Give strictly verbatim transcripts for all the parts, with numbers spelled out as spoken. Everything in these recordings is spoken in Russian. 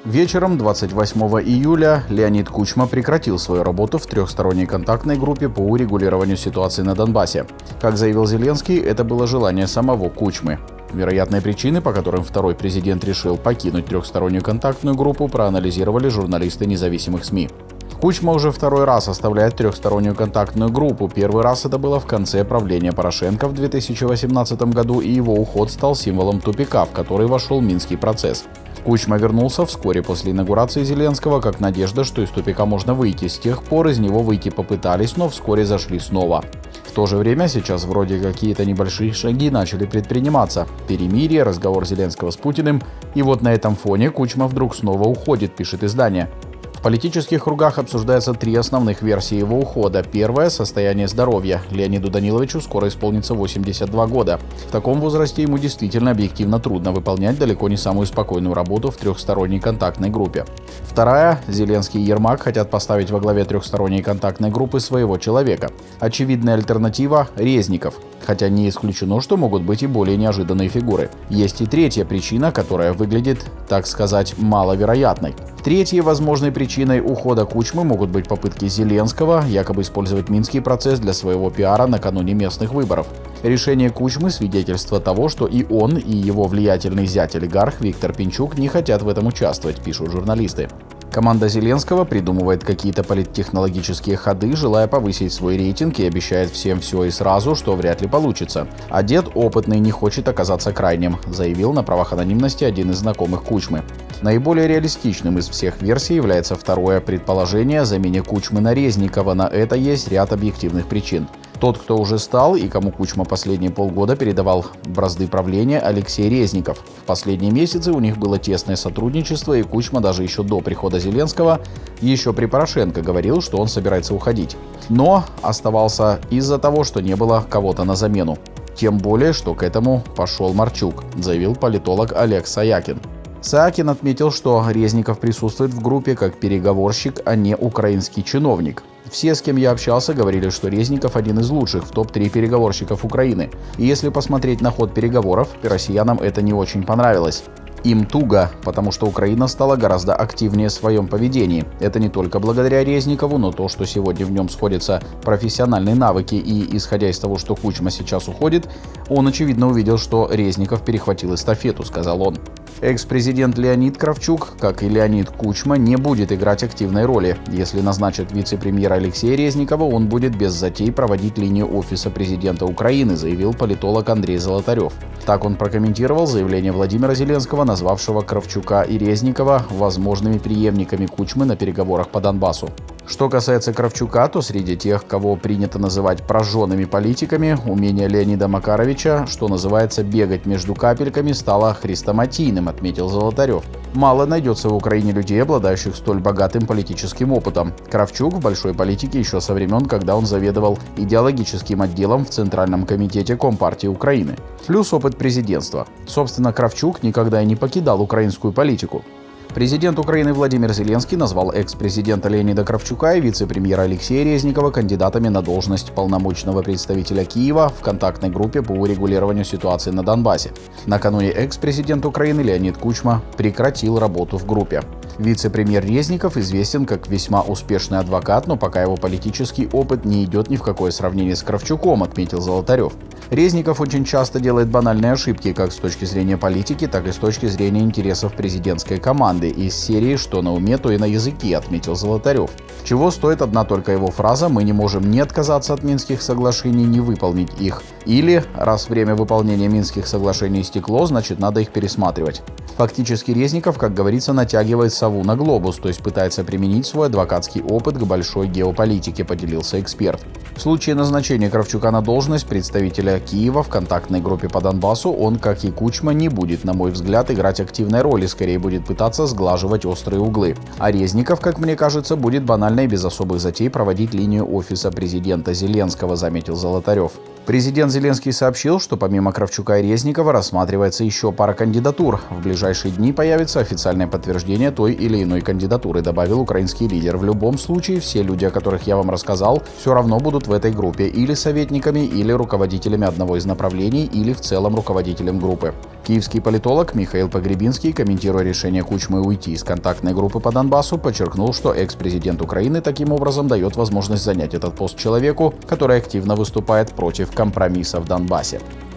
Вечером двадцать восьмого июля Леонид Кучма прекратил свою работу в трехсторонней контактной группе по урегулированию ситуации на Донбассе. Как заявил Зеленский, это было желание самого Кучмы. Вероятные причины, по которым второй президент решил покинуть трехстороннюю контактную группу, проанализировали журналисты независимых СМИ. Кучма уже второй раз оставляет трехстороннюю контактную группу. Первый раз это было в конце правления Порошенко в две тысячи восемнадцатом году, и его уход стал символом тупика, в который вошел Минский процесс. Кучма вернулся вскоре после инаугурации Зеленского, как надежда, что из тупика можно выйти. С тех пор из него выйти попытались, но вскоре зашли снова. В то же время сейчас вроде какие-то небольшие шаги начали предприниматься. Перемирие, разговор Зеленского с Путиным. И вот на этом фоне Кучма вдруг снова уходит, пишет издание. В политических кругах обсуждаются три основных версии его ухода. Первая – состояние здоровья. Леониду Даниловичу скоро исполнится восемьдесят два года. В таком возрасте ему действительно объективно трудно выполнять далеко не самую спокойную работу в трехсторонней контактной группе. Вторая – Зеленский и Ермак хотят поставить во главе трехсторонней контактной группы своего человека. Очевидная альтернатива – Резников. Хотя не исключено, что могут быть и более неожиданные фигуры. Есть и третья причина, которая выглядит, так сказать, маловероятной. Третьей возможной причиной ухода Кучмы могут быть попытки Зеленского якобы использовать Минский процесс для своего пиара накануне местных выборов. Решение Кучмы – свидетельство того, что и он, и его влиятельный зять-олигарх Виктор Пинчук не хотят в этом участвовать, пишут журналисты. Команда Зеленского придумывает какие-то политтехнологические ходы, желая повысить свой рейтинг, и обещает всем все и сразу, что вряд ли получится. А дед опытный не хочет оказаться крайним, заявил на правах анонимности один из знакомых Кучмы. Наиболее реалистичным из всех версий является второе предположение о замене Кучмы на Резникова. На это есть ряд объективных причин. Тот, кто уже стал и кому Кучма последние полгода передавал бразды правления, Алексей Резников. В последние месяцы у них было тесное сотрудничество, и Кучма даже еще до прихода Зеленского, еще при Порошенко, говорил, что он собирается уходить. Но оставался из-за того, что не было кого-то на замену. Тем более, что к этому пошел Марчук, заявил политолог Олег Саякин. Саакин отметил, что Резников присутствует в группе как переговорщик, а не украинский чиновник. Все, с кем я общался, говорили, что Резников один из лучших в топ три переговорщиков Украины. И если посмотреть на ход переговоров, россиянам это не очень понравилось. Им туго, потому что Украина стала гораздо активнее в своем поведении. Это не только благодаря Резникову, но то, что сегодня в нем сходятся профессиональные навыки, и исходя из того, что Кучма сейчас уходит, он очевидно увидел, что Резников перехватил эстафету, сказал он. Экс-президент Леонид Кравчук, как и Леонид Кучма, не будет играть активной роли. Если назначат вице-премьера Алексея Резникова, он будет без затей проводить линию офиса президента Украины, заявил политолог Андрей Золотарев. Так он прокомментировал заявление Владимира Зеленского, назвавшего Кравчука и Резникова возможными преемниками Кучмы на переговорах по Донбассу. Что касается Кравчука, то среди тех, кого принято называть прожженными политиками, умение Леонида Макаровича, что называется, бегать между капельками, стало хрестоматийным, отметил Золотарев. Мало найдется в Украине людей, обладающих столь богатым политическим опытом. Кравчук в большой политике еще со времен, когда он заведовал идеологическим отделом в Центральном комитете Компартии Украины. Плюс опыт президентства. Собственно, Кравчук никогда и не покидал украинскую политику. Президент Украины Владимир Зеленский назвал экс-президента Леонида Кравчука и вице-премьера Алексея Резникова кандидатами на должность полномочного представителя Киева в контактной группе по урегулированию ситуации на Донбассе. Накануне экс-президент Украины Леонид Кучма прекратил работу в группе. Вице-премьер Резников известен как весьма успешный адвокат, но пока его политический опыт не идет ни в какое сравнение с Кравчуком, отметил Золотарев. Резников очень часто делает банальные ошибки как с точки зрения политики, так и с точки зрения интересов президентской команды. Из серии «Что на уме, то и на языке», отметил Золотарев. Чего стоит одна только его фраза «Мы не можем ни отказаться от Минских соглашений, ни выполнить их». Или «Раз время выполнения Минских соглашений истекло, значит надо их пересматривать». Фактически Резников, как говорится, натягивает сову на глобус, то есть пытается применить свой адвокатский опыт к большой геополитике, поделился эксперт. В случае назначения Кравчука на должность представителя Киева в контактной группе по Донбассу, он, как и Кучма, не будет, на мой взгляд, играть активной роли, скорее будет пытаться сглаживать острые углы. А Резников, как мне кажется, будет банально и без особых затей проводить линию офиса президента Зеленского, заметил Золотарев. Президент Зеленский сообщил, что помимо Кравчука и Резникова рассматривается еще пара кандидатур. В ближайшие дни появится официальное подтверждение той или иной кандидатуры, добавил украинский лидер. В любом случае, все люди, о которых я вам рассказал, все равно будут будут в этой группе или советниками, или руководителями одного из направлений, или в целом руководителем группы. Киевский политолог Михаил Погребинский, комментируя решение Кучмы уйти из контактной группы по Донбассу, подчеркнул, что экс-президент Украины таким образом дает возможность занять этот пост человеку, который активно выступает против компромисса в Донбассе.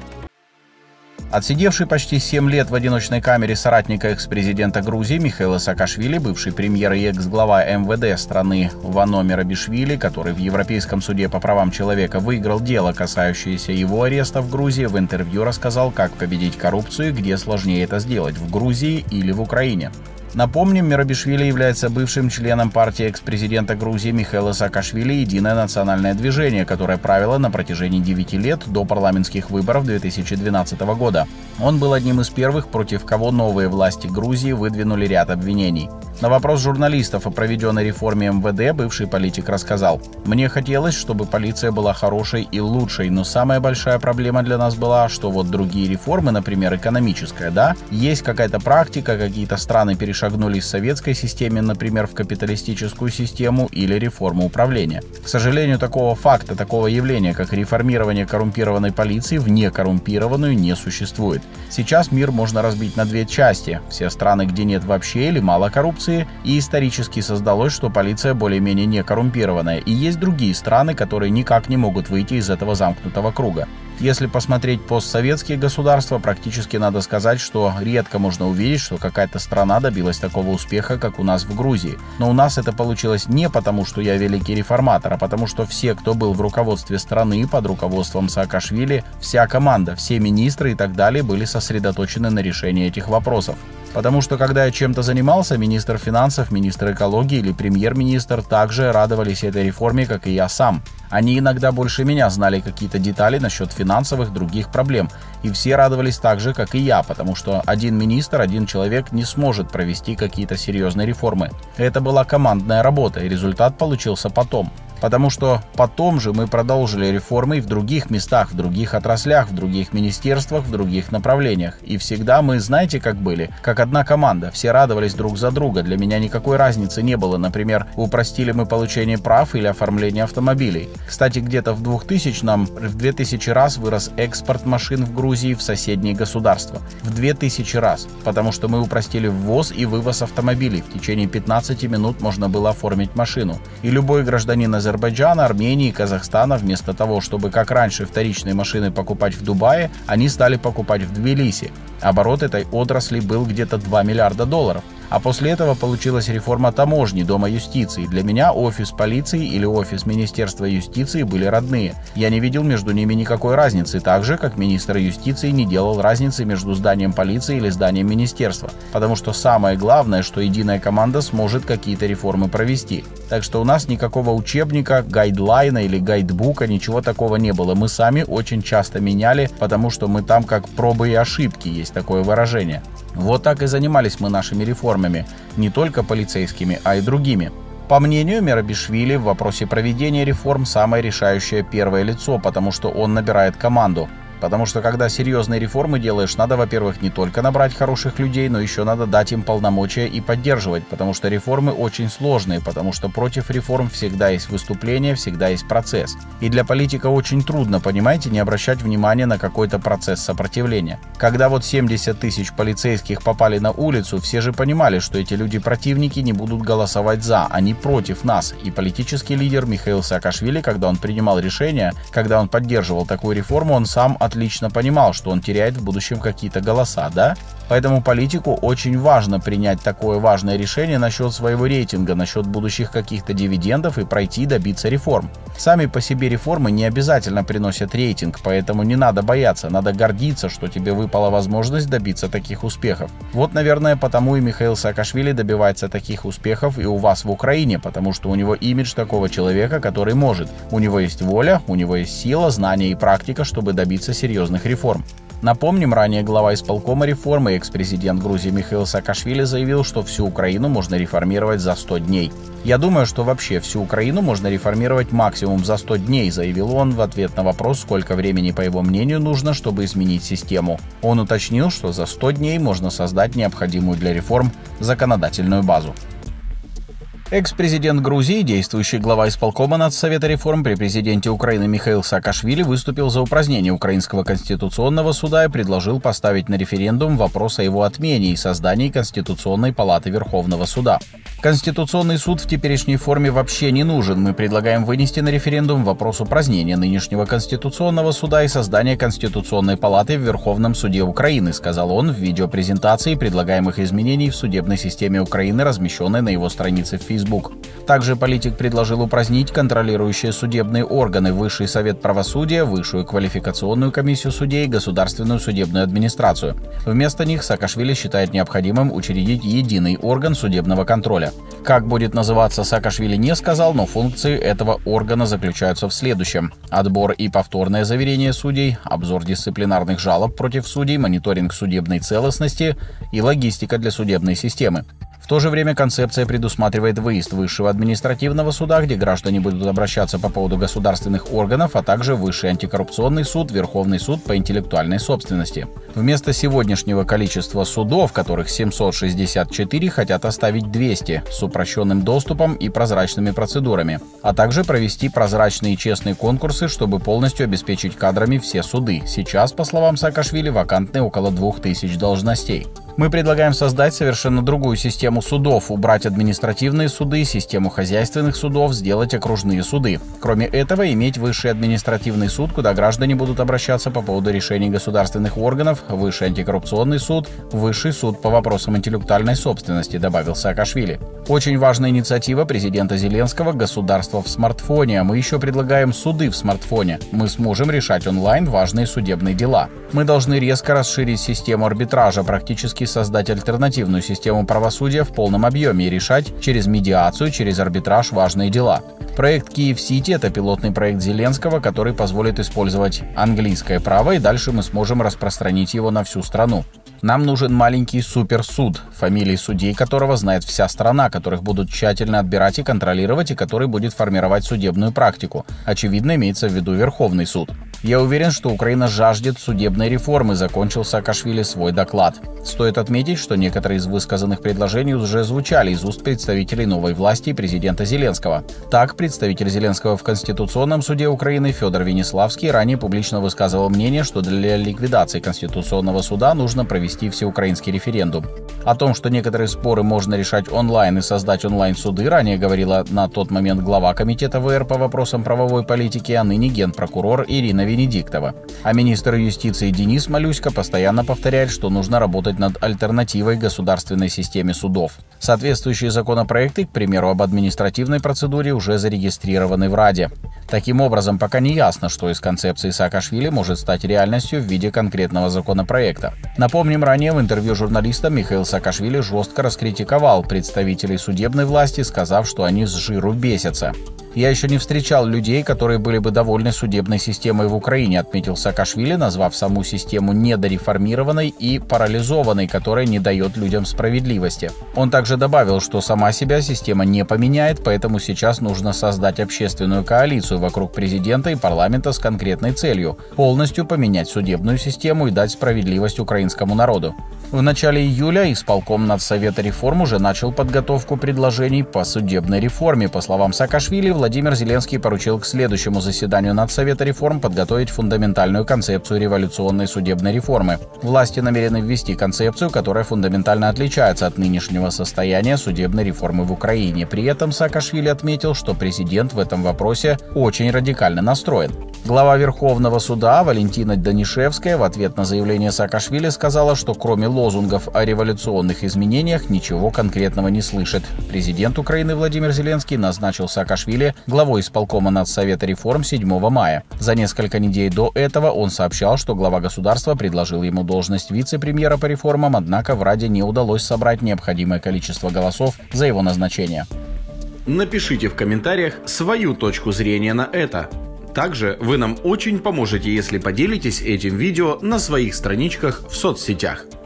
Отсидевший почти семь лет в одиночной камере соратника экс-президента Грузии Михаила Саакашвили, бывший премьер и экс-глава эм вэ дэ страны Вано Мерабишвили, который в Европейском суде по правам человека выиграл дело, касающееся его ареста в Грузии, в интервью рассказал, как победить коррупцию и где сложнее это сделать – в Грузии или в Украине. Напомним, Мерабишвили является бывшим членом партии экс-президента Грузии Михаила Саакашвили «Единое национальное движение», которое правило на протяжении девяти лет до парламентских выборов две тысячи двенадцатого года. Он был одним из первых, против кого новые власти Грузии выдвинули ряд обвинений. На вопрос журналистов о проведенной реформе эм вэ дэ бывший политик рассказал: «Мне хотелось, чтобы полиция была хорошей и лучшей, но самая большая проблема для нас была, что вот другие реформы, например, экономическая, да, есть какая-то практика, какие-то страны перешагнули из советской системы, например, в капиталистическую систему или реформу управления. К сожалению, такого факта, такого явления, как реформирование коррумпированной полиции в некоррумпированную, не существует. Сейчас мир можно разбить на две части: все страны, где нет вообще или мало коррупции, и исторически создалось, что полиция более-менее не коррумпированная, и есть другие страны, которые никак не могут выйти из этого замкнутого круга. Если посмотреть постсоветские государства, практически надо сказать, что редко можно увидеть, что какая-то страна добилась такого успеха, как у нас в Грузии. Но у нас это получилось не потому, что я великий реформатор, а потому что все, кто был в руководстве страны под руководством Саакашвили, вся команда, все министры и так далее были сосредоточены на решении этих вопросов. Потому что, когда я чем-то занимался, министр финансов, министр экологии или премьер-министр также радовались этой реформе, как и я сам. Они иногда больше меня знали какие-то детали насчет финансовых других проблем. И все радовались так же, как и я, потому что один министр, один человек не сможет провести какие-то серьезные реформы. Это была командная работа, и результат получился потом. Потому что потом же мы продолжили реформы и в других местах, в других отраслях, в других министерствах, в других направлениях. И всегда мы, знаете, как были? Как одна команда. Все радовались друг за друга. Для меня никакой разницы не было. Например, упростили мы получение прав или оформление автомобилей. Кстати, где-то в двухтысячном в две тысячи раз вырос экспорт машин в Грузии в соседние государства. В две тысячи раз. Потому что мы упростили ввоз и вывоз автомобилей. В течение пятнадцати минут можно было оформить машину. И любой гражданин Азербайджана, Азербайджана, Армении, Казахстана, вместо того, чтобы, как раньше, вторичные машины покупать в Дубае, они стали покупать в Тбилиси. Оборот этой отрасли был где-то два миллиарда долларов. А после этого получилась реформа таможни, Дома юстиции. Для меня офис полиции или офис Министерства юстиции были родные. Я не видел между ними никакой разницы, так же, как министр юстиции не делал разницы между зданием полиции или зданием министерства. Потому что самое главное, что единая команда сможет какие-то реформы провести. Так что у нас никакого учебника, гайдлайна или гайдбука, ничего такого не было. Мы сами очень часто меняли, потому что мы там как пробы и ошибки, есть такое выражение. Вот так и занимались мы нашими реформами, не только полицейскими, а и другими. По мнению Мерабишвили, в вопросе проведения реформ самое решающее первое лицо, потому что он набирает команду. Потому что когда серьезные реформы делаешь, надо, во-первых, не только набрать хороших людей, но еще надо дать им полномочия и поддерживать, потому что реформы очень сложные, потому что против реформ всегда есть выступление, всегда есть процесс. И для политика очень трудно, понимаете, не обращать внимания на какой-то процесс сопротивления. Когда вот семьдесят тысяч полицейских попали на улицу, все же понимали, что эти люди-противники не будут голосовать за, они против нас. И политический лидер Михаил Саакашвили, когда он принимал решения, когда он поддерживал такую реформу, он сам отлично понимал, что он теряет в будущем какие-то голоса, да? Поэтому политику очень важно принять такое важное решение насчет своего рейтинга, насчет будущих каких-то дивидендов и пройти, добиться реформ. Сами по себе реформы не обязательно приносят рейтинг, поэтому не надо бояться, надо гордиться, что тебе выпала возможность добиться таких успехов. Вот, наверное, потому и Михаил Саакашвили добивается таких успехов и у вас в Украине, потому что у него имидж такого человека, который может. У него есть воля, у него есть сила, знания и практика, чтобы добиться серьезных реформ. Напомним, ранее глава исполкома реформы, экс-президент Грузии Михаил Саакашвили заявил, что всю Украину можно реформировать за сто дней. «Я думаю, что вообще всю Украину можно реформировать максимум за сто дней», заявил он в ответ на вопрос, сколько времени, по его мнению, нужно, чтобы изменить систему. Он уточнил, что за сто дней можно создать необходимую для реформ законодательную базу. Экс-президент Грузии, действующий глава исполкома Нацсовета реформ при президенте Украины Михаил Саакашвили выступил за упразднение Украинского конституционного суда и предложил поставить на референдум вопрос о его отмене и создании Конституционной палаты Верховного суда. Конституционный суд в теперешней форме вообще не нужен. Мы предлагаем вынести на референдум вопрос упразднения нынешнего Конституционного суда и создания Конституционной палаты в Верховном суде Украины, сказал он в видеопрезентации предлагаемых изменений в судебной системе Украины, размещенной на его странице в Facebook. Также политик предложил упразднить контролирующие судебные органы Высший совет правосудия, Высшую квалификационную комиссию судей и Государственную судебную администрацию. Вместо них Саакашвили считает необходимым учредить единый орган судебного контроля. Как будет называться, Саакашвили не сказал, но функции этого органа заключаются в следующем: отбор и повторное заверение судей, обзор дисциплинарных жалоб против судей, мониторинг судебной целостности и логистика для судебной системы. В то же время концепция предусматривает выезд Высшего административного суда, где граждане будут обращаться по поводу государственных органов, а также Высший антикоррупционный суд, Верховный суд по интеллектуальной собственности. Вместо сегодняшнего количества судов, которых семьсот шестьдесят четыре, хотят оставить двести, с упрощенным доступом и прозрачными процедурами, а также провести прозрачные и честные конкурсы, чтобы полностью обеспечить кадрами все суды. Сейчас, по словам Саакашвили, вакантны около двух тысяч должностей. Мы предлагаем создать совершенно другую систему судов, убрать административные суды, систему хозяйственных судов, сделать окружные суды. Кроме этого, иметь Высший административный суд, куда граждане будут обращаться по поводу решений государственных органов, Высший антикоррупционный суд, Высший суд по вопросам интеллектуальной собственности, добавил Саакашвили. Очень важная инициатива президента Зеленского «Государство в смартфоне». А мы еще предлагаем суды в смартфоне. Мы сможем решать онлайн важные судебные дела. Мы должны резко расширить систему арбитража, практически создать альтернативную систему правосудия в полном объеме и решать через медиацию, через арбитраж важные дела. Проект «Киев-Сити» — это пилотный проект Зеленского, который позволит использовать английское право, и дальше мы сможем распространить его на всю страну. Нам нужен маленький суперсуд, фамилии судей которого знает вся страна, которых будут тщательно отбирать и контролировать, и который будет формировать судебную практику. Очевидно, имеется в виду Верховный суд. Я уверен, что Украина жаждет судебной реформы, закончил Саакашвили свой доклад. Стоит отметить, что некоторые из высказанных предложений уже звучали из уст представителей новой власти и президента Зеленского. Так, представитель Зеленского в Конституционном суде Украины Федор Венеславский ранее публично высказывал мнение, что для ликвидации Конституционного суда нужно провести всеукраинский референдум. О том, что некоторые споры можно решать онлайн и создать онлайн-суды, ранее говорила на тот момент глава комитета вэ эр по вопросам правовой политики, а ныне генпрокурор Ирина Венедиктова. А министр юстиции Денис Малюська постоянно повторяет, что нужно работать над альтернативой государственной системе судов. Соответствующие законопроекты, к примеру, об административной процедуре, уже зарегистрированы в Раде. Таким образом, пока не ясно, что из концепции Саакашвили может стать реальностью в виде конкретного законопроекта. Напомним, ранее в интервью журналистам Михаил Саакашвили жестко раскритиковал представителей судебной власти, сказав, что они с жиру бесятся. «Я еще не встречал людей, которые были бы довольны судебной системой в Украине», отметил Саакашвили, назвав саму систему недореформированной и парализованной, которая не дает людям справедливости. Он также добавил, что сама себя система не поменяет, поэтому сейчас нужно создать общественную коалицию вокруг президента и парламента с конкретной целью – полностью поменять судебную систему и дать справедливость украинскому народу. В начале июля исполком Нацсовета реформ уже начал подготовку предложений по судебной реформе. По словам Саакашвили, Владимир Зеленский поручил к следующему заседанию Нацсовета реформ подготовить фундаментальную концепцию революционной судебной реформы. Власти намерены ввести концепцию, которая фундаментально отличается от нынешнего состояния судебной реформы в Украине. При этом Саакашвили отметил, что президент в этом вопросе очень радикально настроен. Глава Верховного суда Валентина Данишевская в ответ на заявление Саакашвили сказала, что кроме лозунгов о революционных изменениях ничего конкретного не слышит. Президент Украины Владимир Зеленский назначил Саакашвили главой исполкома Нацсовета реформ седьмого мая. За несколько недель до этого он сообщал, что глава государства предложил ему должность вице-премьера по реформам, однако в Раде не удалось собрать необходимое количество голосов за его назначение. Напишите в комментариях свою точку зрения на это. Также вы нам очень поможете, если поделитесь этим видео на своих страничках в соцсетях.